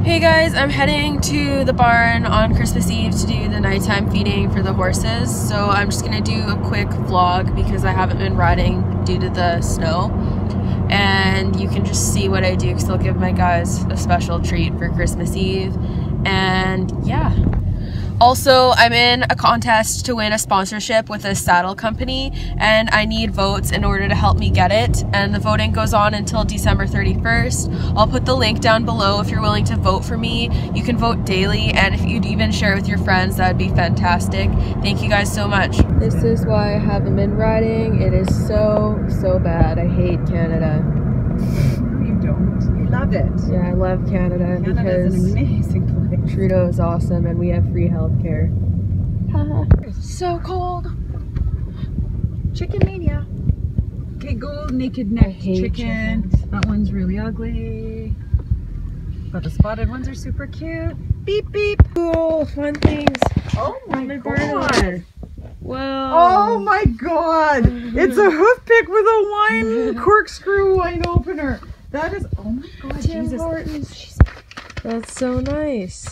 Hey guys, I'm heading to the barn on Christmas Eve to do the nighttime feeding for the horses. So I'm just gonna do a quick vlog because I haven't been riding due to the snow. And you can just see what I do because I'll give my guys a special treat for Christmas Eve. And yeah. Also, I'm in a contest to win a sponsorship with a saddle company, and I need votes in order to help me get it, and the voting goes on until December 31st. I'll put the link down below if you're willing to vote for me. You can vote daily, and if you'd even share it with your friends, that would be fantastic. Thank you guys so much. This is why I haven't been riding. It is so bad. I hate Canada. You don't. You love it. Yeah, I love Canada because an amazing place. Trudeau is awesome and we have free healthcare. So cold. Chicken mania. Okay, gold naked neck chicken. Chickens. That one's really ugly. But the spotted ones are super cute. Beep beep. Cool, fun things. Oh my god. Whoa. Oh my god. It's a hoof pick with a wine corkscrew wine opener. That is, oh my god, Tim Jesus. Hortons. That's so nice.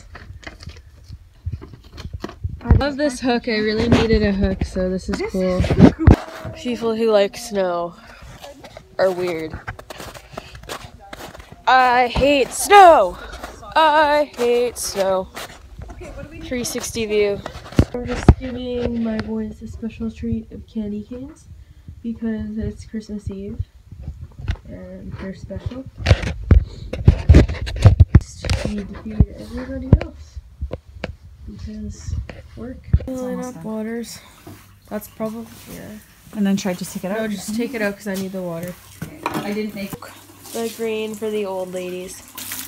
I love this hook. I really needed a hook, so this is cool. People who like snow are weird. I hate snow. I hate snow. 360 view. We're just giving my boys a special treat of candy canes because it's Christmas Eve and they're special. Need to feed everybody else because work. Filling up waters. That's probably, yeah. And then try to take it out. No, just take it out because I need the water. I didn't make the green for the old ladies.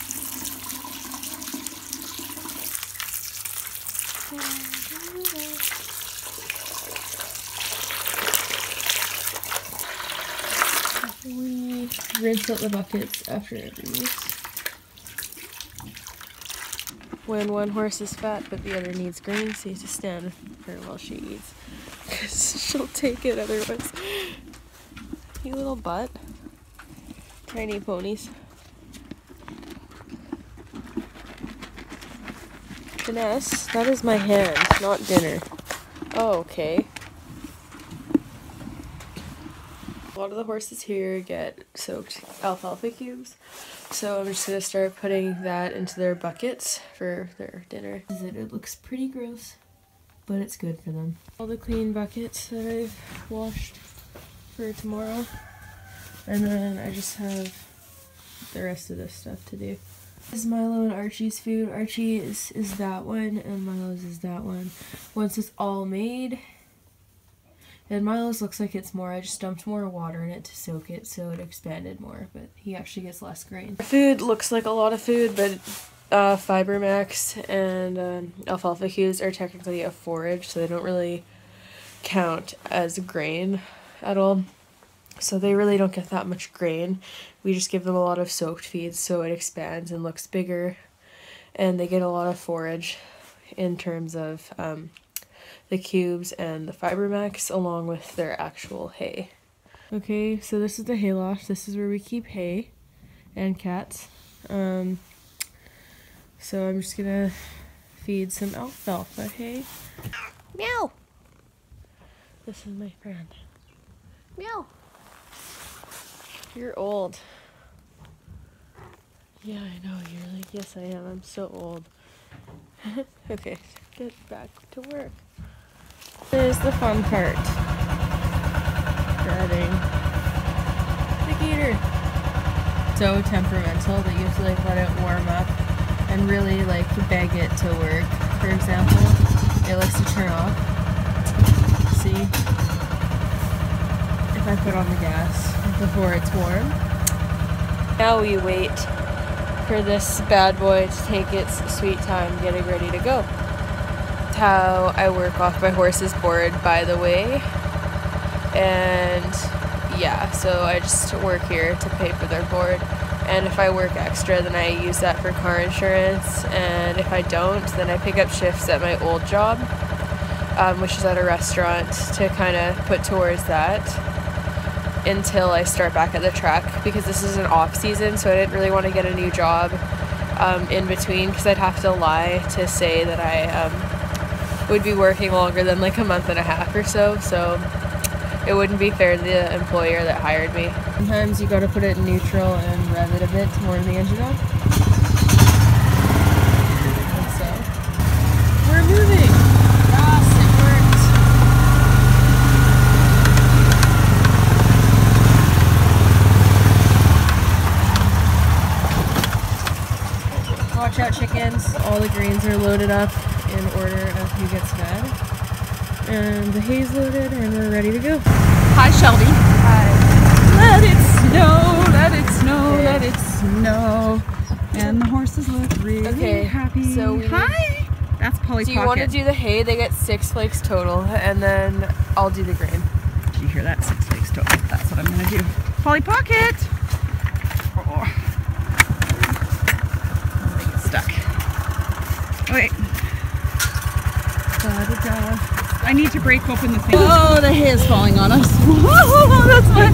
We rinse out the buckets after every use. When one horse is fat but the other needs grain, so you have to stand with her while she eats. Because she'll take it otherwise. You little butt. Tiny ponies. Finesse, that is my hand, not dinner. Oh, okay. A lot of the horses here get soaked alfalfa cubes. So I'm just going to start putting that into their buckets for their dinner. It looks pretty gross, but it's good for them. All the clean buckets that I've washed for tomorrow. And then I just have the rest of this stuff to do. This is Milo and Archie's food. Archie is that one and Milo's is that one. Once it's all made, and Milo's looks like it's more, I just dumped more water in it to soak it so it expanded more, but he actually gets less grain. Food looks like a lot of food, but Fiber Max and alfalfa cubes are technically a forage, so they don't really count as grain at all. So they really don't get that much grain. We just give them a lot of soaked feeds so it expands and looks bigger, and they get a lot of forage in terms of the cubes and the Fiber Max along with their actual hay. Okay, so this is the hay loft. This is where we keep hay and cats. So I'm just gonna feed some alfalfa hay. Meow! This is my friend. Meow! You're old. Yeah, I know, you're like, yes I am, I'm so old. Okay, get back to work. There's the fun part. Dreading. The gator. So temperamental that you have to like let it warm up and really like beg it to work. For example, it likes to turn off. See? If I put on the gas before it's warm. Now we wait for this bad boy to take its sweet time getting ready to go. How I work off my horse's board, by the way, and yeah, so I just work here to pay for their board, and if I work extra then I use that for car insurance, and if I don't then I pick up shifts at my old job, which is at a restaurant, to kind of put towards that until I start back at the track, because this is an off season, so I didn't really want to get a new job in between, because I'd have to lie to say that I would be working longer than like a month and a half or so, so it wouldn't be fair to the employer that hired me. Sometimes you gotta put it in neutral and rev it a bit to warm the engine up. And so, we're moving! Yes, it worked! Watch out, chickens. All the grains are loaded up in order of who gets fed. And the hay's loaded and we're ready to go. Hi, Shelby. Hi. Let it snow, let it snow, okay. Let it snow. And the horses look really happy. So hi! That's Polly Pocket. Do you want to do the hay? They get 6 flakes total, and then I'll do the grain. Did you hear that? 6 flakes total. That's what I'm going to do. Polly Pocket! Oh. They get stuck. Wait. Da-da-da. I need to break open the thing. Oh, the hay is falling on us. Oh, that's my...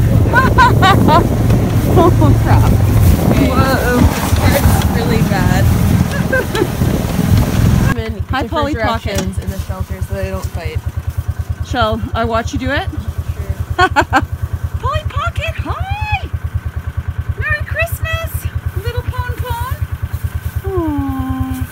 oh, crap. Okay. Whoa. It's really bad. I'm in Hi, Polly Pocket. in the shelter so they don't fight. Shall I watch you do it? Sure. Polly Pocket, hi! Merry Christmas, little Pon Pon. Aww.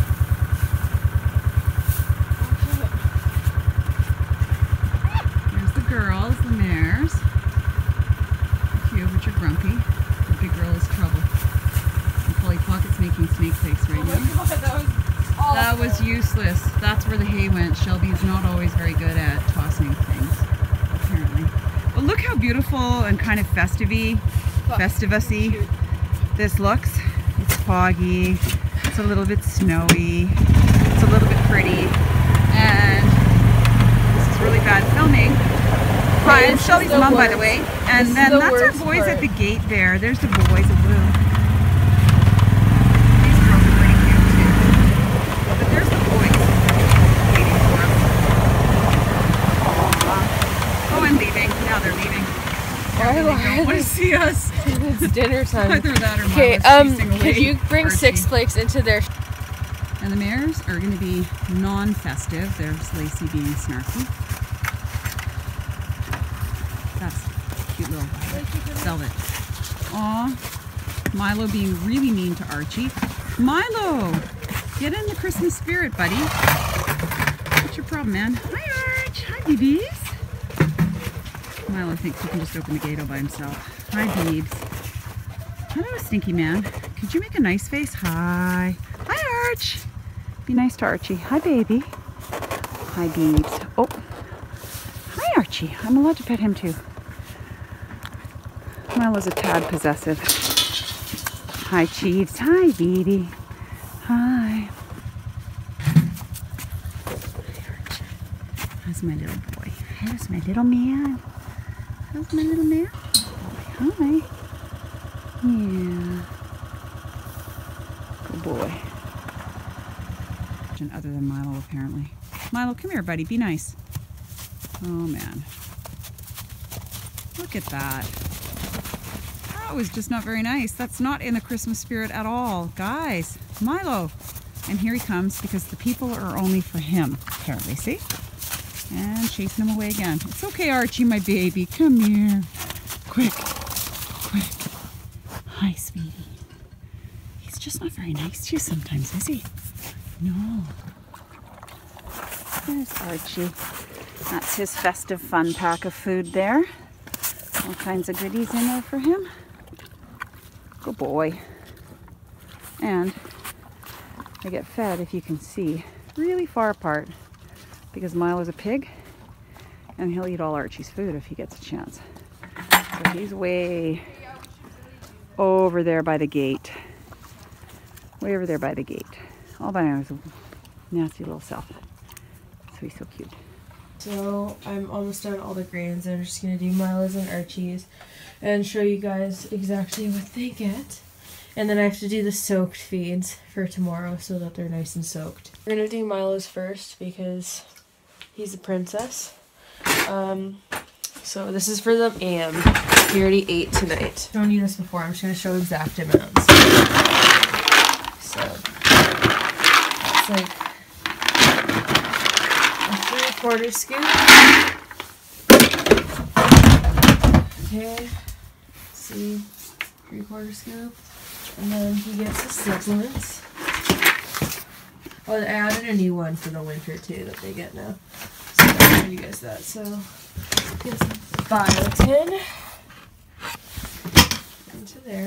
There's the girls, the mares. Cute, but you're grumpy. The big girl is trouble. And Polly Pocket's making snake face right now. Oh my God, that was awful. That was useless. That's where the hay went. Shelby's not always very good at tossing things, apparently. But look how beautiful and kind of festivus-y this looks. It's foggy. It's a little bit snowy. It's a little bit pretty. And this is really bad filming. Hi, I'm Shelby's mom, by the way. And then that's our boys at the gate there. There's the boys in blue. These girls are pretty cute too. But there's the boys waiting for us. Oh, and leaving. Now they're leaving. Why They don't want to see us. It's dinner time. Either that or okay, Milo's chasing away could you bring Archie. 6 flakes into their... And the mares are going to be non-festive. There's Lacey being snarky. That's a cute little velvet. Aw, Milo being really mean to Archie. Milo, get in the Christmas spirit, buddy. What's your problem, man? Hi, Arch. Hi, babies. Milo thinks he can just open the gate all by himself. Hi, babes. Hello, Stinky Man. Could you make a nice face? Hi. Hi, Arch. Be nice to Archie. Hi, baby. Hi, babes. Oh. Hi, Archie. I'm allowed to pet him too. Milo's a tad possessive. Hi, Chiefs. Hi, baby. Hi. How's my little boy? How's my little man? How's my little man? Hi. Yeah. Good boy. Other than Milo, apparently. Milo, come here, buddy. Be nice. Oh, man. Look at that. That was just not very nice. That's not in the Christmas spirit at all. Guys, Milo. And here he comes because the people are only for him, apparently. See? And chasing him away again. It's okay, Archie, my baby. Come here. Quick. Quick. Hi, sweetie. He's just not very nice to you sometimes, is he? No. There's Archie. That's his festive fun pack of food there. All kinds of goodies in there for him. Good boy. And they get fed, if you can see, really far apart because Milo's a pig and he'll eat all Archie's food if he gets a chance. So he's way over there by the gate. Way over there by the gate. All by his nasty little self. So he's so cute. So I'm almost done all the grains. I'm just going to do Milo's and Archie's and show you guys exactly what they get. And then I have to do the soaked feeds for tomorrow so that they're nice and soaked. We're going to do Milo's first because he's a princess. So this is for the AM. He already ate tonight. I've shown you this before. I'm just going to show exact amounts. So like a 3/4 scoop. Okay, see, 3/4 scoop. And then he gets his supplements. Oh, I added a new one for the winter too that they get now. So I'll show you guys that. So he gets biotin into there.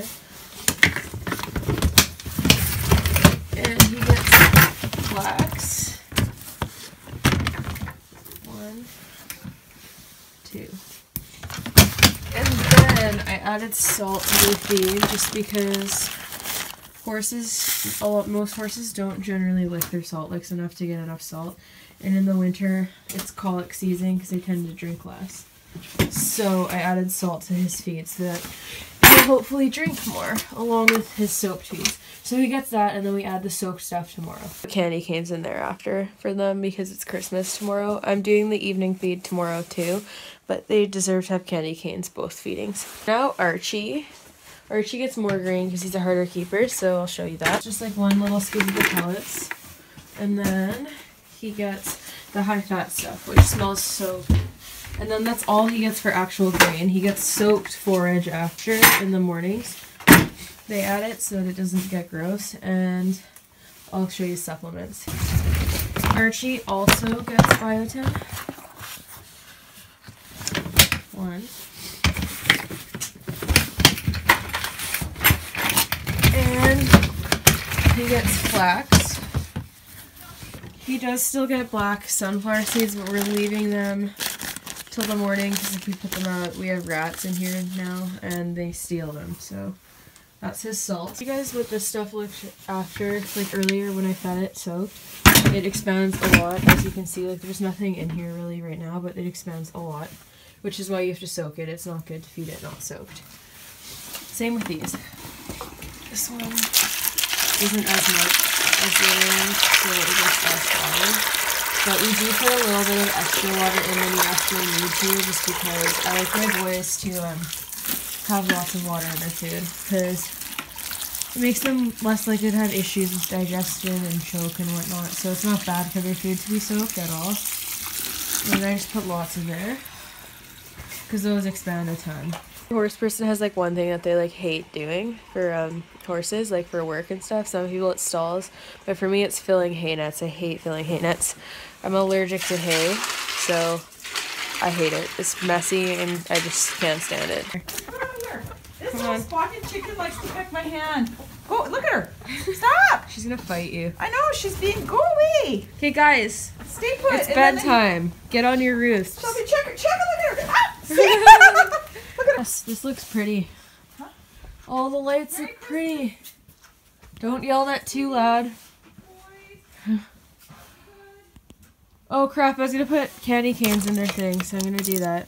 And he gets flax. 1, 2. And then I added salt to the feed just because most horses don't generally lick their salt licks enough to get enough salt. And in the winter, it's colic season because they tend to drink less. So I added salt to his feed so that he'll hopefully drink more along with his soaked feeds. So he gets that, and then we add the soaked stuff tomorrow. Candy canes in there after for them because it's Christmas tomorrow. I'm doing the evening feed tomorrow too, but they deserve to have candy canes both feedings. Now Archie gets more grain because he's a harder keeper, so I'll show you that. Just like one little scoop of the pellets, and then he gets the high-fat stuff, which smells so good. And then that's all he gets for actual grain. He gets soaked forage after in the mornings. They add it so that it doesn't get gross, and I'll show you supplements. Archie also gets biotin. 1. And he gets flax. He does still get black sunflower seeds, but we're leaving them till the morning because if we put them out, we have rats in here now and they steal them. So that's his salt. You guys, what this stuff looks after, like earlier when I fed it soaked, it expands a lot. As you can see, like there's nothing in here really right now, but it expands a lot, which is why you have to soak it. It's not good to feed it not soaked. Same with these. This one isn't as much as the other ones, so it gets less water. But we do put a little bit of extra water in when you actually need to, just because I like my boys to have lots of water in their food, because it makes them less likely to have issues with digestion and choke and whatnot. So it's not bad for their food to be soaked at all. And I just put lots in there, because those expand a ton. The horse person has like one thing that they like hate doing for horses, like for work and stuff. Some people it's stalls, but for me it's filling hay nets. I hate filling hay nets. I'm allergic to hay, so I hate it. It's messy and I just can't stand it. Come on here. This little spotted chicken likes to peck my hand. Go, look at her. Stop. She's gonna fight you. I know, she's being, go away. Okay guys, Stay put. it's bedtime. Get on your roost. Shelby, check her, look at her. Ah, see? Look at her. Yes, this looks pretty. Huh? All the lights look pretty. Don't yell that too loud. Oh crap, I was gonna put candy canes in their thing, so I'm gonna do that.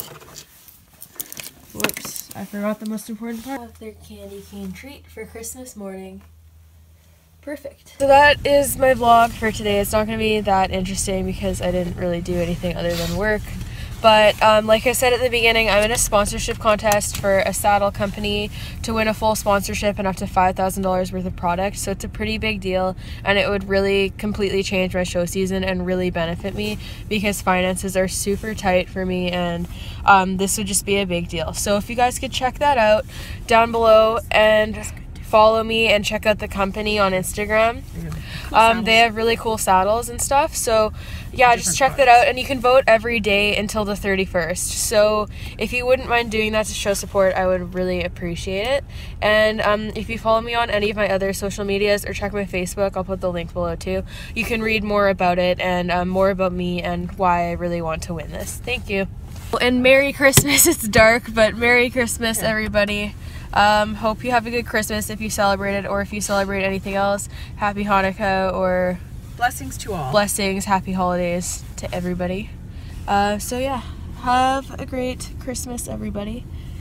Whoops, I forgot the most important part. Have their candy cane treat for Christmas morning. Perfect. So that is my vlog for today. It's not gonna be that interesting because I didn't really do anything other than work. But like I said at the beginning, I'm in a sponsorship contest for a saddle company to win a full sponsorship and up to $5,000 worth of product. So it's a pretty big deal, and it would really completely change my show season and really benefit me because finances are super tight for me, and this would just be a big deal. So if you guys could check that out down below and follow me and check out the company on Instagram. They have really cool saddles and stuff, so yeah, just check that out, and you can vote every day until the 31st. So if you wouldn't mind doing that to show support, I would really appreciate it. And if you follow me on any of my other social medias or check my Facebook, I'll put the link below too. You can read more about it and more about me and why I really want to win this. Thank you. And Merry Christmas. It's dark, but Merry Christmas, everybody. Hope you have a good Christmas if you celebrate it, or if you celebrate anything else. Happy Hanukkah, or Blessings to all. blessings, happy holidays to everybody. So yeah, have a great Christmas, everybody.